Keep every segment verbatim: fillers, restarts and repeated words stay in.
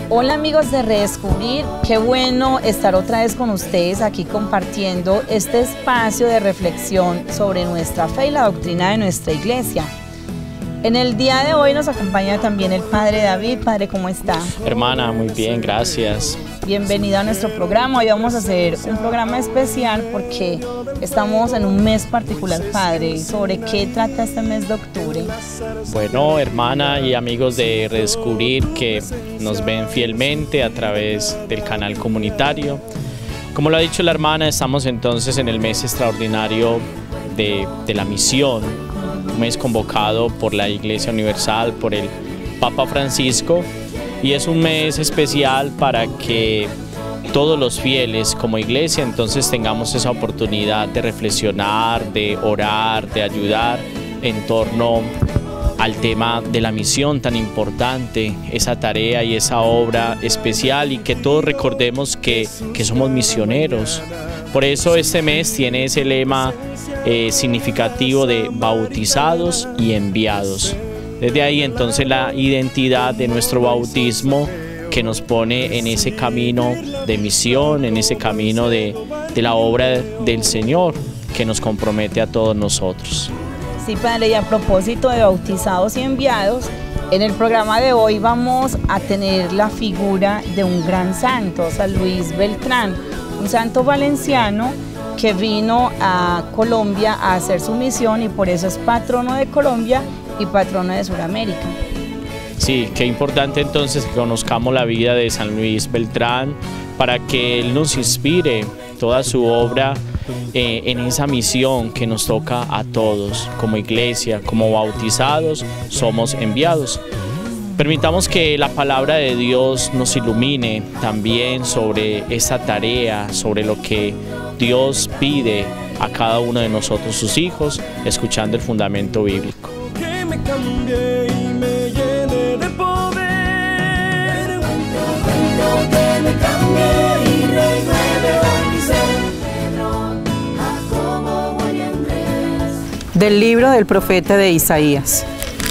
Hola amigos de Redescubrir, qué bueno estar otra vez con ustedes aquí compartiendo este espacio de reflexión sobre nuestra fe y la doctrina de nuestra iglesia. En el día de hoy nos acompaña también el Padre David. Padre, ¿cómo está? Hermana, muy bien, gracias. Bienvenido a nuestro programa. Hoy vamos a hacer un programa especial porque estamos en un mes particular, Padre. ¿Sobre qué trata este mes de octubre? Bueno, hermana y amigos de Redescubrir que nos ven fielmente a través del canal comunitario. Como lo ha dicho la hermana, estamos entonces en el mes extraordinario de, de la misión, un mes convocado por la Iglesia Universal, por el Papa Francisco, y es un mes especial para que todos los fieles como iglesia entonces tengamos esa oportunidad de reflexionar, de orar, de ayudar en torno al tema de la misión tan importante, esa tarea y esa obra especial, y que todos recordemos que, que somos misioneros. Por eso este mes tiene ese lema eh, significativo de bautizados y enviados. Desde ahí entonces la identidad de nuestro bautismo que nos pone en ese camino de misión, en ese camino de, de la obra del Señor que nos compromete a todos nosotros. Sí, Padre, y a propósito de bautizados y enviados, en el programa de hoy vamos a tener la figura de un gran santo, San Luis Beltrán, un santo valenciano que vino a Colombia a hacer su misión y por eso es patrono de Colombia y patrono de Sudamérica. Sí, qué importante entonces que conozcamos la vida de San Luis Beltrán para que él nos inspire toda su obra eh, en esa misión que nos toca a todos como iglesia, como bautizados, somos enviados. Permitamos que la palabra de Dios nos ilumine también sobre esta tarea, sobre lo que Dios pide a cada uno de nosotros, sus hijos, escuchando el fundamento bíblico. Que me cambie y me llene de poder. Que me cambie y renueve hoy mi ser. Del libro del profeta de Isaías.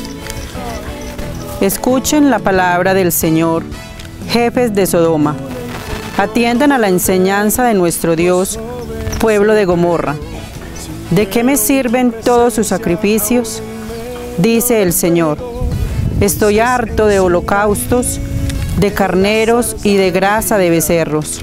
Escuchen la palabra del Señor, jefes de Sodoma. Atiendan a la enseñanza de nuestro Dios, pueblo de Gomorra. ¿De qué me sirven todos sus sacrificios? Dice el Señor. Estoy harto de holocaustos, de carneros y de grasa de becerros.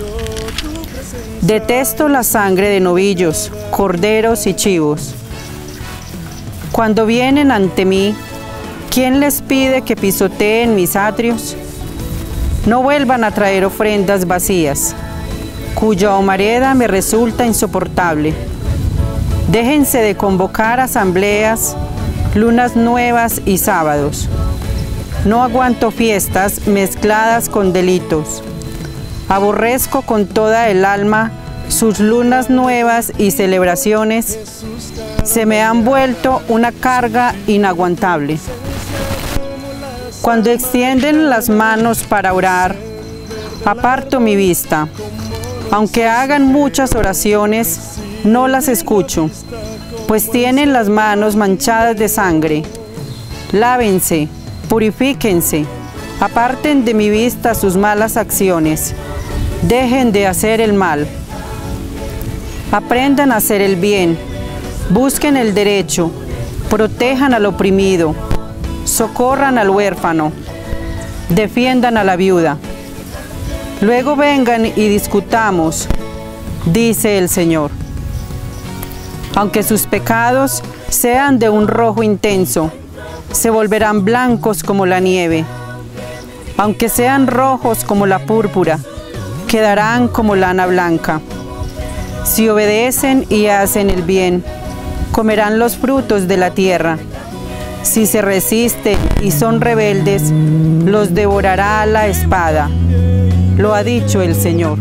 Detesto la sangre de novillos, corderos y chivos. Cuando vienen ante mí, ¿quién les pide que pisoteen mis atrios? No vuelvan a traer ofrendas vacías, cuya humareda me resulta insoportable. Déjense de convocar asambleas, lunas nuevas y sábados. No aguanto fiestas mezcladas con delitos. Aborrezco con toda el alma sus lunas nuevas y celebraciones. Se me han vuelto una carga inaguantable. Cuando extienden las manos para orar, aparto mi vista. Aunque hagan muchas oraciones, no las escucho, pues tienen las manos manchadas de sangre. Lávense, purifíquense, aparten de mi vista sus malas acciones. Dejen de hacer el mal. Aprendan a hacer el bien, busquen el derecho, protejan al oprimido, socorran al huérfano, defiendan a la viuda. Luego vengan y discutamos, dice el Señor. Aunque sus pecados sean de un rojo intenso, se volverán blancos como la nieve. Aunque sean rojos como la púrpura, quedarán como lana blanca. Si obedecen y hacen el bien, comerán los frutos de la tierra. Si se resisten y son rebeldes, los devorará la espada. Lo ha dicho el Señor.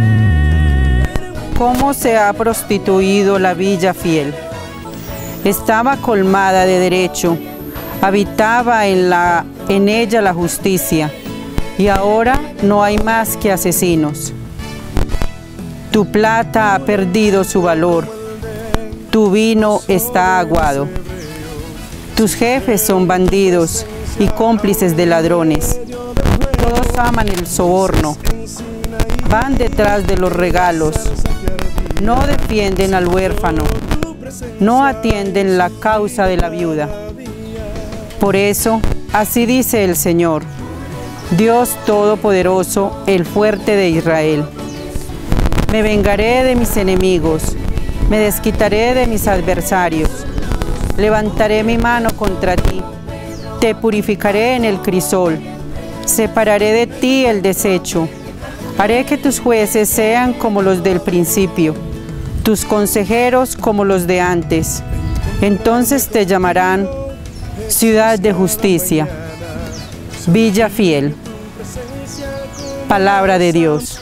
¿Cómo se ha prostituido la villa fiel? Estaba colmada de derecho, habitaba en, la, en ella la justicia, y ahora no hay más que asesinos. Tu plata ha perdido su valor, tu vino está aguado. Tus jefes son bandidos y cómplices de ladrones. Todos aman el soborno, van detrás de los regalos, no defienden al huérfano, no atienden la causa de la viuda. Por eso, así dice el Señor, Dios Todopoderoso, el fuerte de Israel. Me vengaré de mis enemigos, me desquitaré de mis adversarios, levantaré mi mano contra ti, te purificaré en el crisol, separaré de ti el desecho, haré que tus jueces sean como los del principio, tus consejeros como los de antes. Entonces te llamarán ciudad de justicia, villa fiel. Palabra de Dios.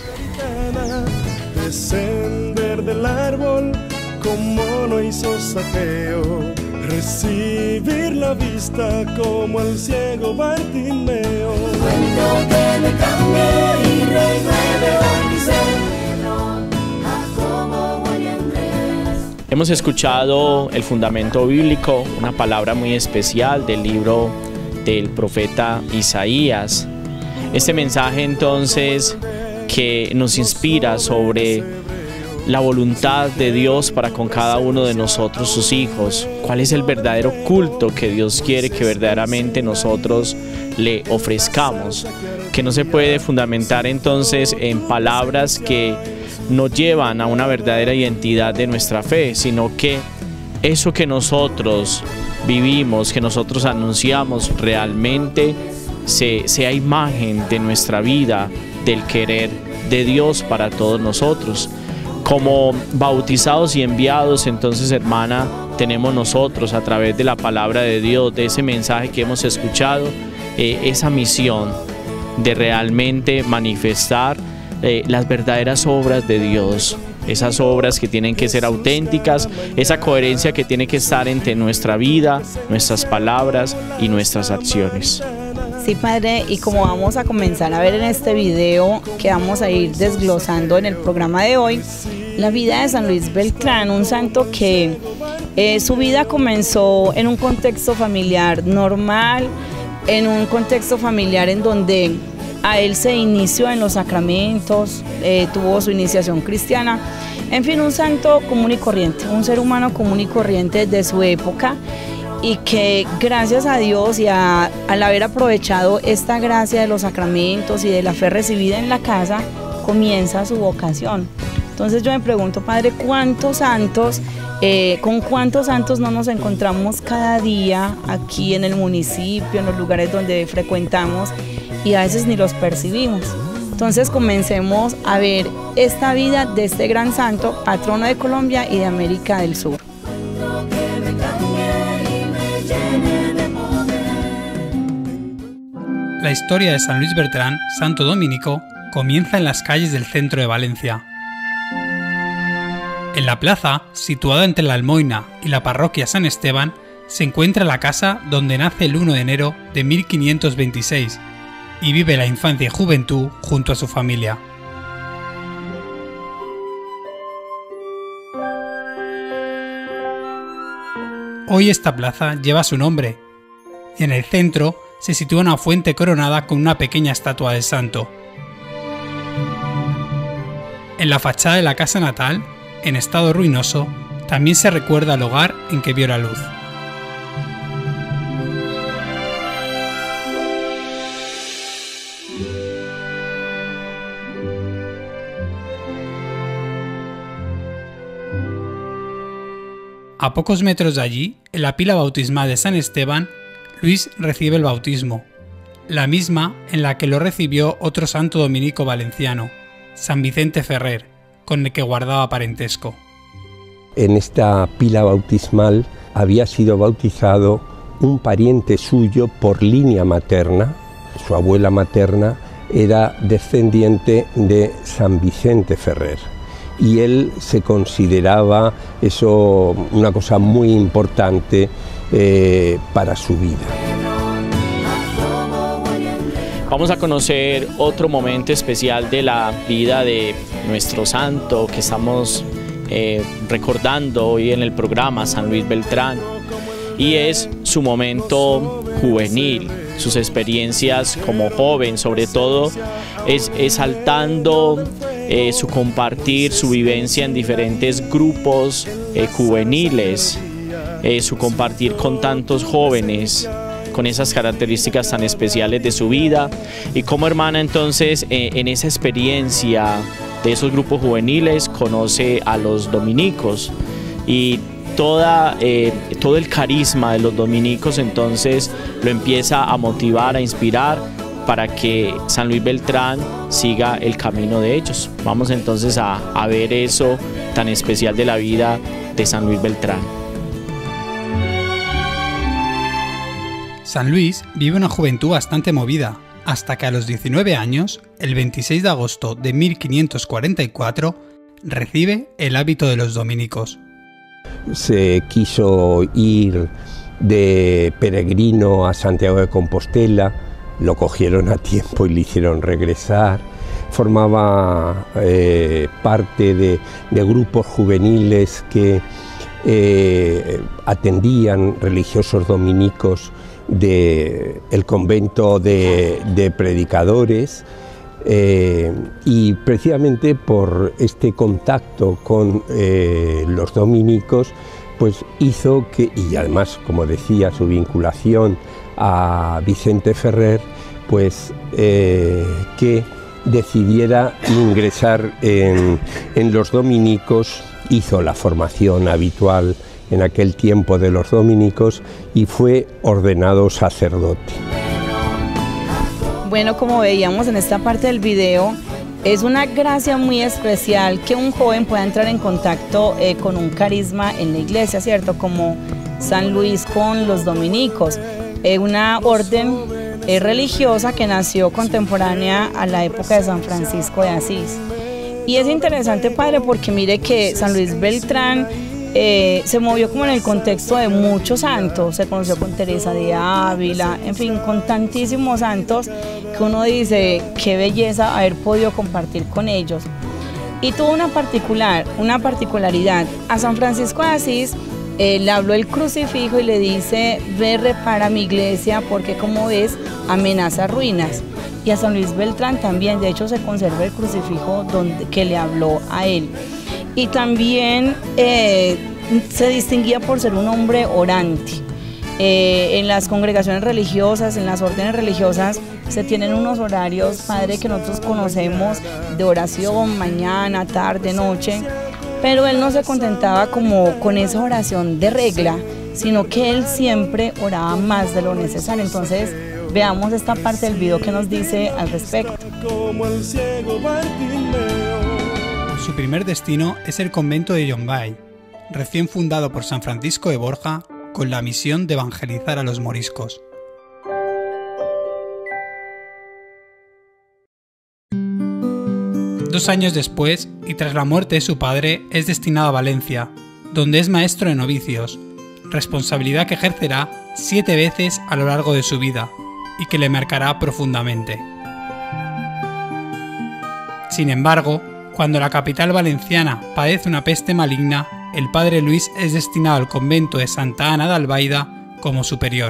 Descender del árbol como no hizo Saqueo, recibir la vista como el ciego Bartimeo. Cuento que me cambie y renueve hoy mi ser, Jacobo, Juan y Andrés. Hemos escuchado el fundamento bíblico, una palabra muy especial del libro del profeta Isaías. Este mensaje entonces que nos inspira sobre la voluntad de Dios para con cada uno de nosotros, sus hijos. ¿Cuál es el verdadero culto que Dios quiere que verdaderamente nosotros le ofrezcamos? Que no se puede fundamentar entonces en palabras que nos llevan a una verdadera identidad de nuestra fe, sino que eso que nosotros vivimos, que nosotros anunciamos realmente se, sea imagen de nuestra vida, del querer de Dios para todos nosotros. Como bautizados y enviados, entonces, hermana, tenemos nosotros a través de la palabra de Dios, de ese mensaje que hemos escuchado, eh, esa misión de realmente manifestar eh, las verdaderas obras de Dios, esas obras que tienen que ser auténticas, esa coherencia que tiene que estar entre nuestra vida, nuestras palabras y nuestras acciones. Sí, Padre, y como vamos a comenzar a ver en este video que vamos a ir desglosando en el programa de hoy, la vida de San Luis Beltrán, un santo que eh, su vida comenzó en un contexto familiar normal, en un contexto familiar en donde a él se inició en los sacramentos, eh, tuvo su iniciación cristiana, en fin, un santo común y corriente, un ser humano común y corriente de su época, y que gracias a Dios y a, al haber aprovechado esta gracia de los sacramentos y de la fe recibida en la casa, comienza su vocación. Entonces yo me pregunto, Padre, ¿cuántos santos, eh, con cuántos santos no nos encontramos cada día aquí en el municipio, en los lugares donde frecuentamos, y a veces ni los percibimos? Entonces comencemos a ver esta vida de este gran santo, patrono de Colombia y de América del Sur. La historia de San Luis Beltrán, santo dominico, comienza en las calles del centro de Valencia. En la plaza, situada entre la Almoina y la parroquia San Esteban, se encuentra la casa donde nace el uno de enero de mil quinientos veintiséis y vive la infancia y juventud junto a su familia. Hoy esta plaza lleva su nombre y en el centro se sitúa una fuente coronada con una pequeña estatua del santo. En la fachada de la casa natal, en estado ruinoso, también se recuerda el hogar en que vio la luz. A pocos metros de allí, en la pila bautismal de San Esteban, Luis recibe el bautismo, la misma en la que lo recibió otro santo dominico valenciano, San Vicente Ferrer, con el que guardaba parentesco. En esta pila bautismal había sido bautizado un pariente suyo por línea materna. Su abuela materna era descendiente de San Vicente Ferrer y él se consideraba eso una cosa muy importante eh, para su vida. Vamos a conocer otro momento especial de la vida de nuestro santo que estamos eh, recordando hoy en el programa, San Luis Beltrán, y es su momento juvenil, sus experiencias como joven, sobre todo es exaltando eh, su compartir, su vivencia en diferentes grupos eh, juveniles, eh, su compartir con tantos jóvenes, con esas características tan especiales de su vida, y como hermana entonces eh, en esa experiencia de esos grupos juveniles conoce a los dominicos y toda, eh, todo el carisma de los dominicos entonces lo empieza a motivar, a inspirar para que San Luis Beltrán siga el camino de ellos. Vamos entonces a, a ver eso tan especial de la vida de San Luis Beltrán. San Luis vive una juventud bastante movida, hasta que a los diecinueve años, el veintiséis de agosto de mil quinientos cuarenta y cuatro, recibe el hábito de los dominicos. Se quiso ir de peregrino a Santiago de Compostela, lo cogieron a tiempo y le hicieron regresar. Formaba eh, parte de, de grupos juveniles que eh, atendían religiosos dominicos del convento de, de predicadores, eh, y precisamente por este contacto con eh, los dominicos pues hizo que, y además como decía su vinculación a Vicente Ferrer, pues eh, que decidiera ingresar en, en los dominicos, hizo la formación habitual en aquel tiempo de los dominicos y fue ordenado sacerdote. Bueno, como veíamos en esta parte del video, es una gracia muy especial que un joven pueda entrar en contacto eh, con un carisma en la iglesia, ¿cierto? Como San Luis con los dominicos, eh, una orden eh, religiosa que nació contemporánea a la época de San Francisco de Asís. Y es interesante, padre, porque mire que San Luis Beltrán Eh, se movió como en el contexto de muchos santos, se conoció con Teresa de Ávila, en fin, con tantísimos santos que uno dice, qué belleza haber podido compartir con ellos. Y tuvo una particular, una particularidad, a San Francisco de Asís eh, le habló el crucifijo y le dice, ve, repara mi iglesia porque como ves, amenaza ruinas. Y a San Luis Beltrán también, de hecho se conserva el crucifijo donde, que le habló a él. Y también eh, se distinguía por ser un hombre orante. Eh, en las congregaciones religiosas, en las órdenes religiosas, se tienen unos horarios, padre, que nosotros conocemos de oración, mañana, tarde, noche, pero él no se contentaba como con esa oración de regla, sino que él siempre oraba más de lo necesario. Entonces, veamos esta parte del video que nos dice al respecto. Como el ciego Bartimeo. Su primer destino es el convento de Llombai, recién fundado por San Francisco de Borja con la misión de evangelizar a los moriscos. Dos años después, y tras la muerte de su padre, es destinado a Valencia, donde es maestro de novicios, responsabilidad que ejercerá siete veces a lo largo de su vida y que le marcará profundamente. Sin embargo, cuando la capital valenciana padece una peste maligna, el padre Luis es destinado al convento de Santa Ana de Albaida como superior.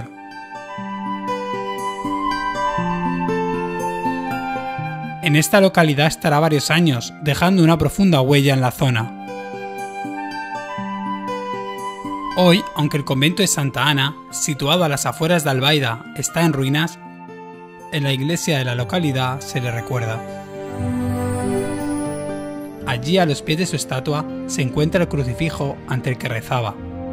En esta localidad estará varios años, dejando una profunda huella en la zona. Hoy, aunque el convento de Santa Ana, situado a las afueras de Albaida, está en ruinas, en la iglesia de la localidad se le recuerda. Allí, a los pies de su estatua, se encuentra el crucifijo ante el que rezaba.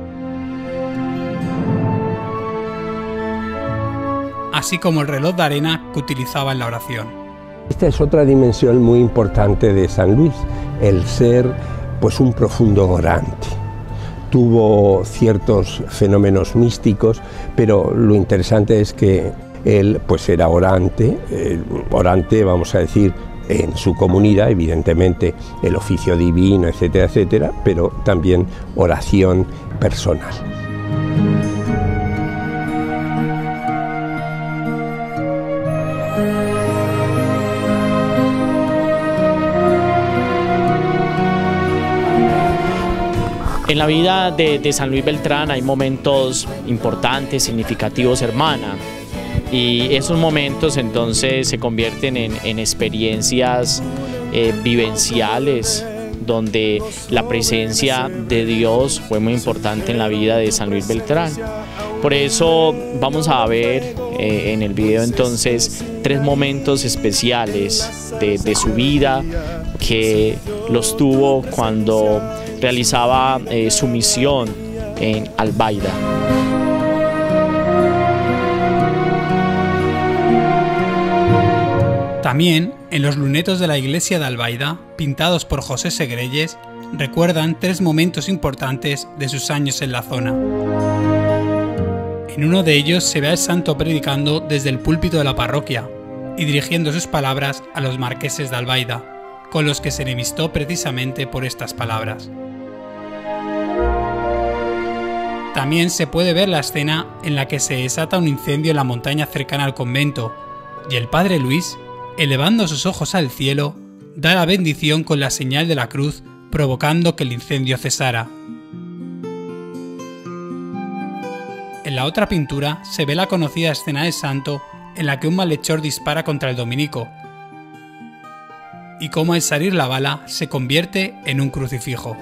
Así como el reloj de arena que utilizaba en la oración. Esta es otra dimensión muy importante de San Luis, el ser pues un profundo orante. Tuvo ciertos fenómenos místicos, pero lo interesante es que él pues era orante, eh, orante vamos a decir, en su comunidad, evidentemente el oficio divino, etcétera, etcétera, pero también oración personal. En la vida de, de San Luis Beltrán hay momentos importantes, significativos, hermana. Y esos momentos entonces se convierten en, en experiencias eh, vivenciales, donde la presencia de Dios fue muy importante en la vida de San Luis Beltrán. Por eso vamos a ver eh, en el video entonces tres momentos especiales de, de su vida que los tuvo cuando realizaba eh, su misión en Albaida. También, en los lunetos de la iglesia de Albaida, pintados por José Segrelles, recuerdan tres momentos importantes de sus años en la zona. En uno de ellos se ve al santo predicando desde el púlpito de la parroquia y dirigiendo sus palabras a los marqueses de Albaida, con los que se enemistó precisamente por estas palabras. También se puede ver la escena en la que se desata un incendio en la montaña cercana al convento y el padre Luis, elevando sus ojos al cielo, da la bendición con la señal de la cruz, provocando que el incendio cesara. En la otra pintura se ve la conocida escena del santo en la que un malhechor dispara contra el dominico y cómo al salir la bala se convierte en un crucifijo.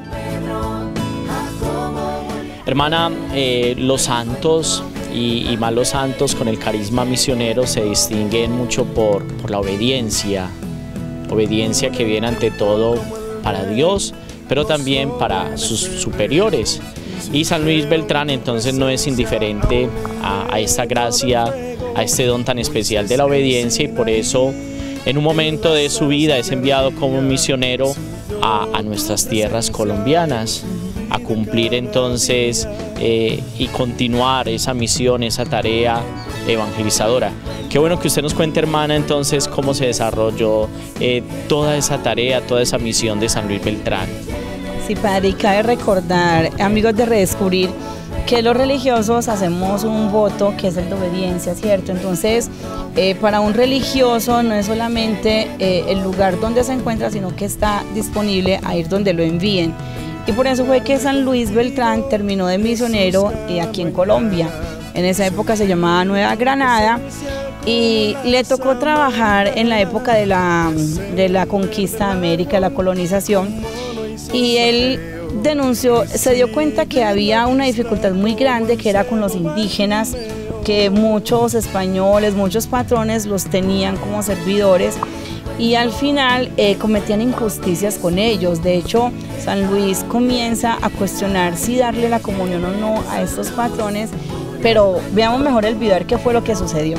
Hermana, eh, los santos y, y más los santos con el carisma misionero se distinguen mucho por, por la obediencia, obediencia que viene ante todo para Dios, pero también para sus superiores. Y San Luis Beltrán entonces no es indiferente a, a esta gracia, a este don tan especial de la obediencia, y por eso en un momento de su vida es enviado como un misionero a, a nuestras tierras colombianas, a cumplir entonces eh, y continuar esa misión, esa tarea evangelizadora. Qué bueno que usted nos cuente, hermana, entonces cómo se desarrolló eh, toda esa tarea, toda esa misión de San Luis Beltrán. Sí, padre, y cabe recordar, amigos de Redescubrir, que los religiosos hacemos un voto que es el de obediencia, ¿cierto? Entonces, eh, para un religioso no es solamente eh, el lugar donde se encuentra, sino que está disponible a ir donde lo envíen. Y por eso fue que San Luis Beltrán terminó de misionero eh, aquí en Colombia. En esa época se llamaba Nueva Granada y le tocó trabajar en la época de la, de la conquista de América, la colonización, y él denunció, se dio cuenta que había una dificultad muy grande que era con los indígenas, que muchos españoles, muchos patrones los tenían como servidores y al final eh, cometían injusticias con ellos. De hecho, San Luis comienza a cuestionar si darle la comunión o no a estos patrones, pero veamos mejor el video, a ver qué fue lo que sucedió.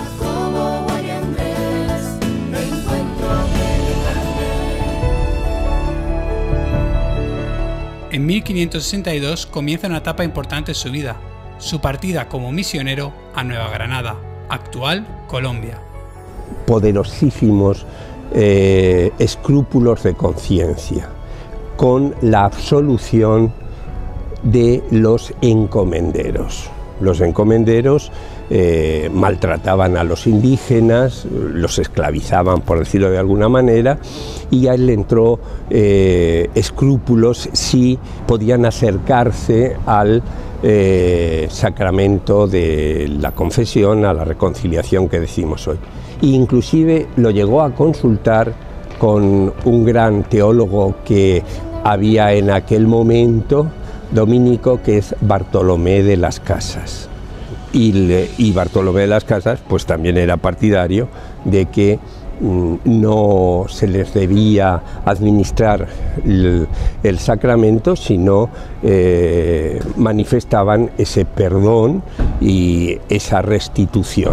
En mil quinientos sesenta y dos comienza una etapa importante en su vida, su partida como misionero a Nueva Granada, actual Colombia. Poderosísimos eh, escrúpulos de conciencia, con la absolución de los encomenderos. Los encomenderos eh, maltrataban a los indígenas, los esclavizaban, por decirlo de alguna manera, y a él le entró eh, escrúpulos si podían acercarse al eh, sacramento de la confesión, a la reconciliación que decimos hoy. E inclusive lo llegó a consultar con un gran teólogo que había en aquel momento, dominico, que es Bartolomé de las Casas. Y, le, y Bartolomé de las Casas pues también era partidario de que mm, no se les debía administrar el, el sacramento, sino eh, manifestaban ese perdón y esa restitución.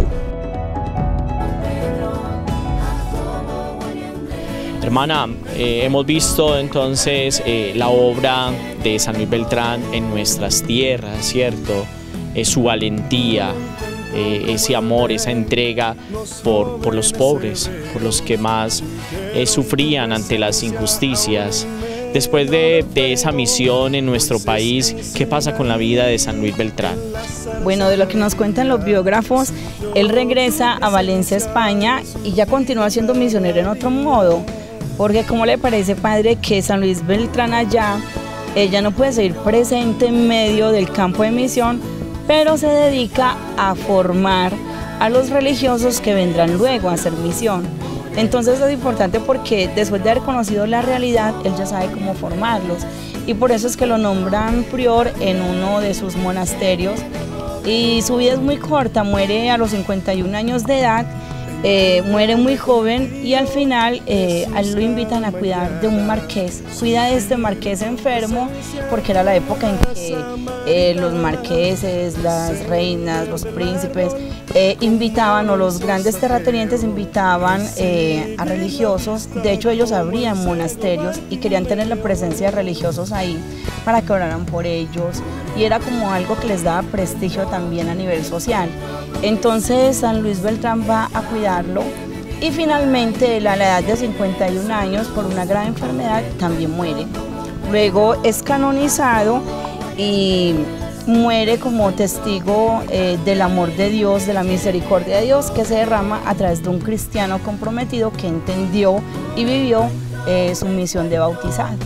Hermana, eh, hemos visto entonces eh, la obra de San Luis Beltrán en nuestras tierras, ¿cierto? Eh, su valentía, eh, ese amor, esa entrega por, por los pobres, por los que más eh, sufrían ante las injusticias. Después de, de esa misión en nuestro país, ¿qué pasa con la vida de San Luis Beltrán? Bueno, de lo que nos cuentan los biógrafos, él regresa a Valencia, España, y ya continúa siendo misionero en otro modo. Porque ¿cómo le parece, padre, que San Luis Beltrán allá ella no puede seguir presente en medio del campo de misión, pero se dedica a formar a los religiosos que vendrán luego a hacer misión. Entonces es importante porque después de haber conocido la realidad, él ya sabe cómo formarlos. Y por eso es que lo nombran prior en uno de sus monasterios. Y su vida es muy corta, muere a los cincuenta y un años de edad, eh, muere muy joven y al final eh, a él lo invitan a cuidar de un marqués. Cuida de este marqués enfermo porque era la época en que eh, los marqueses, las reinas, los príncipes eh, invitaban, o los grandes terratenientes invitaban eh, a religiosos. De hecho, ellos abrían monasterios y querían tener la presencia de religiosos ahí para que oraran por ellos, y era como algo que les daba prestigio también a nivel social. Entonces San Luis Beltrán va a cuidarlo y finalmente él, a la edad de cincuenta y un años, por una grave enfermedad, también muere. Luego es canonizado y muere como testigo eh, del amor de Dios, de la misericordia de Dios que se derrama a través de un cristiano comprometido que entendió y vivió eh, su misión de bautizado.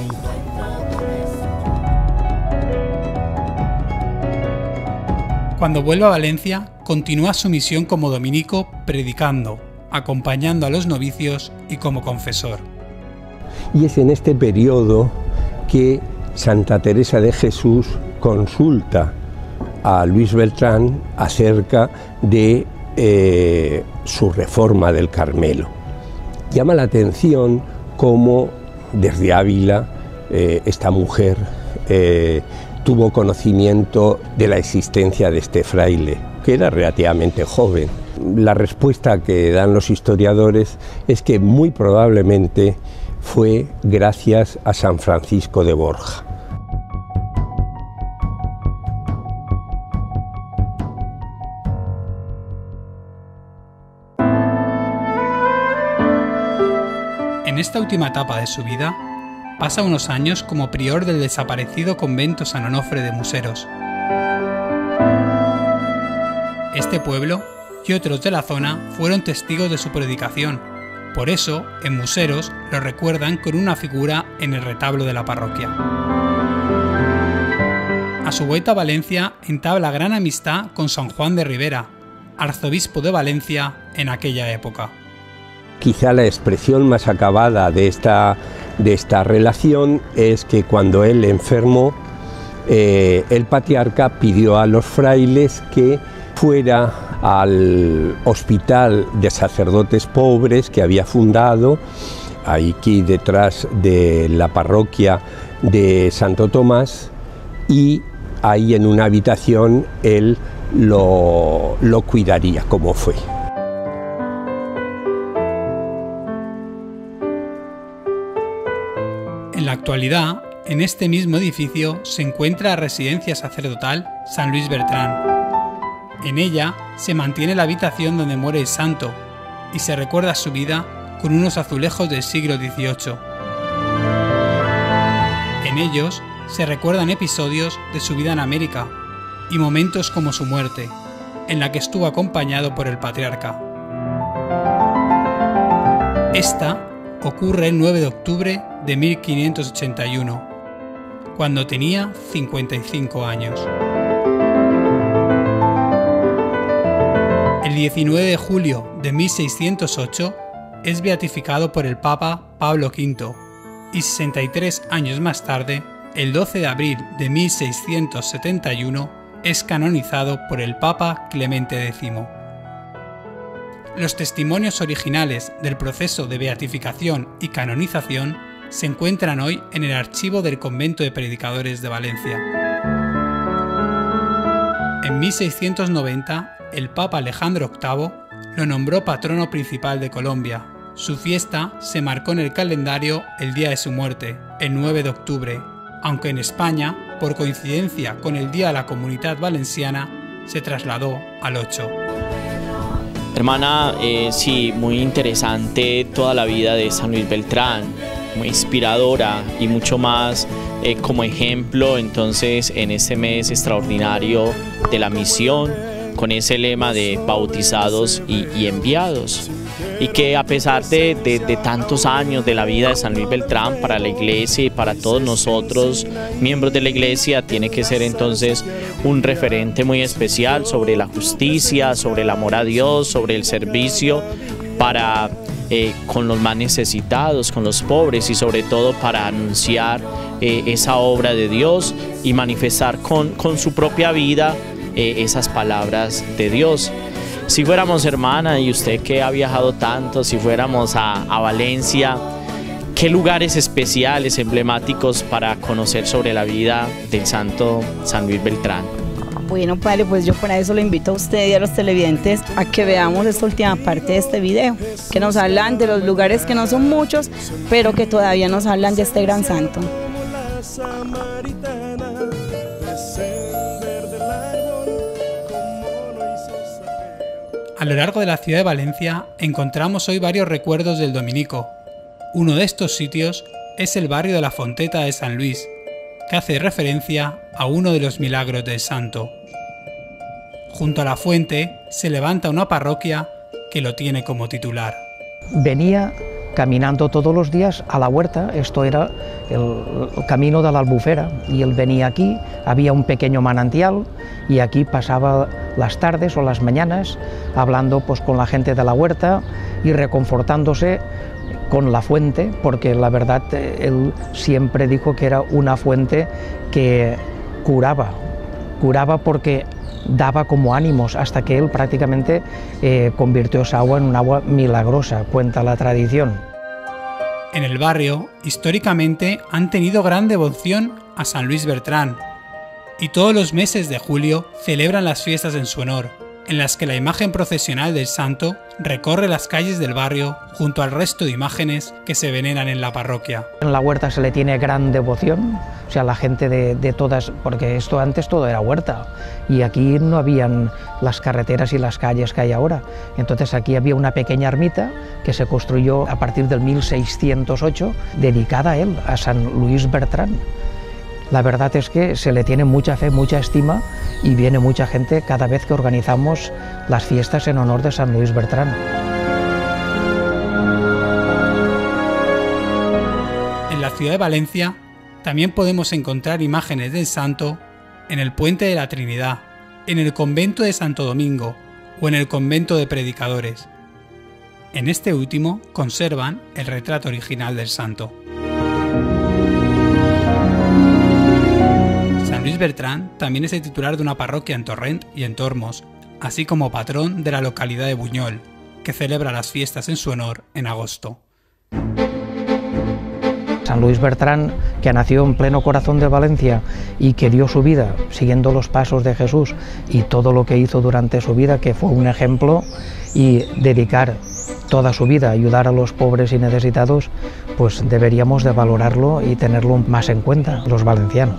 Cuando vuelve a Valencia, continúa su misión como dominico predicando, acompañando a los novicios y como confesor. Y es en este periodo que Santa Teresa de Jesús consulta a Luis Beltrán acerca de eh, su reforma del Carmelo. Llama la atención cómo desde Ávila eh, esta mujer eh, tuvo conocimiento de la existencia de este fraile, que era relativamente joven. La respuesta que dan los historiadores es que muy probablemente fue gracias a San Francisco de Borja. En esta última etapa de su vida, pasa unos años como prior del desaparecido convento San Onofre de Museros. Este pueblo y otros de la zona fueron testigos de su predicación, por eso en Museros lo recuerdan con una figura en el retablo de la parroquia. A su vuelta a Valencia entabla gran amistad con San Juan de Ribera, arzobispo de Valencia en aquella época. Quizá la expresión más acabada de esta, de esta relación es que cuando él enfermó, eh, el patriarca pidió a los frailes que fuera al hospital de sacerdotes pobres que había fundado, aquí detrás de la parroquia de Santo Tomás, y ahí en una habitación él lo, lo cuidaría, como fue. En la actualidad, en este mismo edificio se encuentra la residencia sacerdotal San Luis Beltrán. En ella se mantiene la habitación donde muere el santo y se recuerda su vida con unos azulejos del siglo dieciocho. En ellos se recuerdan episodios de su vida en América y momentos como su muerte, en la que estuvo acompañado por el patriarca. Esta ocurre el nueve de octubre de mil quinientos ochenta y uno, cuando tenía cincuenta y cinco años. El diecinueve de julio de mil seiscientos ocho es beatificado por el Papa Pablo quinto y sesenta y tres años más tarde, el doce de abril de mil seiscientos setenta y uno, es canonizado por el Papa Clemente décimo. Los testimonios originales del proceso de beatificación y canonización se encuentran hoy en el archivo del Convento de Predicadores de Valencia. En mil seiscientos noventa, el Papa Alejandro octavo lo nombró patrono principal de Colombia. Su fiesta se marcó en el calendario el día de su muerte, el nueve de octubre, aunque en España, por coincidencia con el Día de la Comunidad Valenciana, se trasladó al ocho. Hermana, eh, sí, muy interesante toda la vida de San Luis Beltrán, muy inspiradora y mucho más eh, como ejemplo entonces en este mes extraordinario de la misión, con ese lema de bautizados y, y enviados. Y que a pesar de, de, de tantos años de la vida de San Luis Beltrán para la iglesia y para todos nosotros, miembros de la iglesia, tiene que ser entonces un referente muy especial sobre la justicia, sobre el amor a Dios, sobre el servicio para eh, con los más necesitados, con los pobres y sobre todo para anunciar eh, esa obra de Dios y manifestar con, con su propia vida eh, esas palabras de Dios. Si fuéramos, hermana, y usted que ha viajado tanto, si fuéramos a, a Valencia, ¿qué lugares especiales, emblemáticos para conocer sobre la vida del santo San Luis Beltrán? Bueno, padre, pues yo para eso lo invito a usted y a los televidentes a que veamos esta última parte de este video, que nos hablan de los lugares que no son muchos, pero que todavía nos hablan de este gran santo. A lo largo de la ciudad de Valencia encontramos hoy varios recuerdos del dominico. Uno de estos sitios es el barrio de la Fonteta de San Luis, que hace referencia a uno de los milagros del santo. Junto a la fuente se levanta una parroquia que lo tiene como titular. Venía caminando todos los días a la huerta, esto era el, el camino de la Albufera, y él venía aquí, había un pequeño manantial y aquí pasaba las tardes o las mañanas hablando pues con la gente de la huerta y reconfortándose con la fuente, porque la verdad él siempre dijo que era una fuente que curaba, curaba porque daba como ánimos, hasta que él prácticamente eh, convirtió esa agua en un agua milagrosa, cuenta la tradición. En el barrio, históricamente, han tenido gran devoción a San Luis Beltrán, y todos los meses de julio celebran las fiestas en su honor, en las que la imagen procesional del santo recorre las calles del barrio junto al resto de imágenes que se veneran en la parroquia. En la huerta se le tiene gran devoción, o sea, la gente de, de todas, porque esto antes todo era huerta y aquí no habían las carreteras y las calles que hay ahora. Entonces aquí había una pequeña ermita que se construyó a partir del mil seiscientos ocho, dedicada a él, a San Luis Beltrán. La verdad es que se le tiene mucha fe, mucha estima y viene mucha gente cada vez que organizamos las fiestas en honor de San Luis Beltrán. En la ciudad de Valencia también podemos encontrar imágenes del santo en el Puente de la Trinidad, en el convento de Santo Domingo o en el convento de Predicadores. En este último conservan el retrato original del santo. San Luis Beltrán también es el titular de una parroquia en Torrent y en Tormos, así como patrón de la localidad de Buñol, que celebra las fiestas en su honor en agosto. San Luis Beltrán, que nació en pleno corazón de Valencia y que dio su vida siguiendo los pasos de Jesús y todo lo que hizo durante su vida, que fue un ejemplo, y dedicar toda su vida a ayudar a los pobres y necesitados, pues deberíamos de valorarlo y tenerlo más en cuenta los valencianos.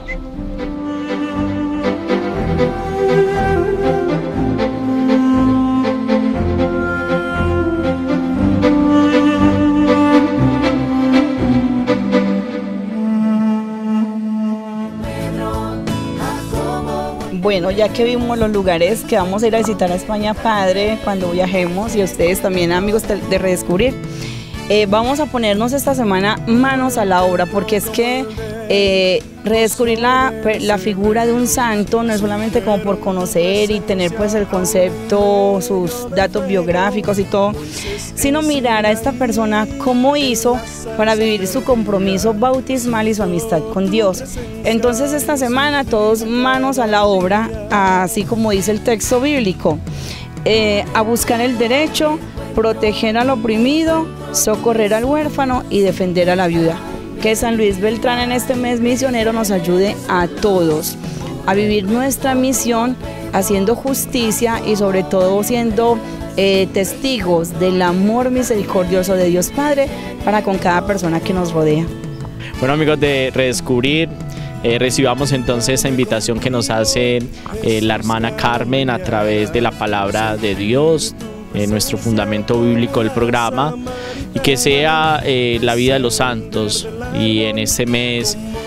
Bueno, ya que vimos los lugares que vamos a ir a visitar a España, padre, cuando viajemos, y ustedes también, amigos de Redescubrir, eh, vamos a ponernos esta semana manos a la obra, porque es que eh, redescubrir la, la figura de un santo no es solamente como por conocer y tener pues el concepto, sus datos biográficos y todo, sino mirar a esta persona cómo hizo para vivir su compromiso bautismal y su amistad con Dios. Entonces esta semana todos manos a la obra, así como dice el texto bíblico, eh, a buscar el derecho, proteger al oprimido, socorrer al huérfano y defender a la viuda. Que San Luis Beltrán en este mes misionero nos ayude a todos a vivir nuestra misión haciendo justicia y sobre todo siendo eh, testigos del amor misericordioso de Dios Padre para con cada persona que nos rodea. Bueno, amigos de Redescubrir, eh, recibamos entonces esa invitación que nos hace eh, la hermana Carmen a través de la palabra de Dios, eh, nuestro fundamento bíblico del programa, y que sea eh, la vida de los santos, y en este mes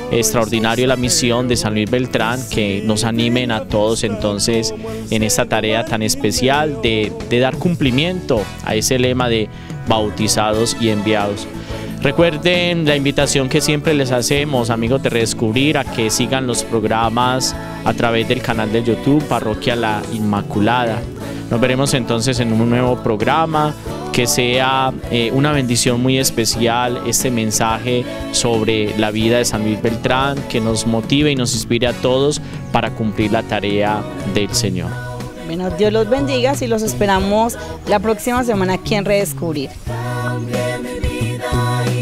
extraordinario de la misión de San Luis Beltrán, que nos animen a todos entonces en esta tarea tan especial de, de dar cumplimiento a ese lema de bautizados y enviados. Recuerden la invitación que siempre les hacemos, amigos de Redescubrir, a que sigan los programas a través del canal de YouTube Parroquia La Inmaculada. Nos veremos entonces en un nuevo programa, que sea eh, una bendición muy especial este mensaje sobre la vida de San Luis Beltrán, que nos motive y nos inspire a todos para cumplir la tarea del Señor. Bueno, Dios los bendiga y los esperamos la próxima semana aquí en Redescubrir. Cambie mi vida y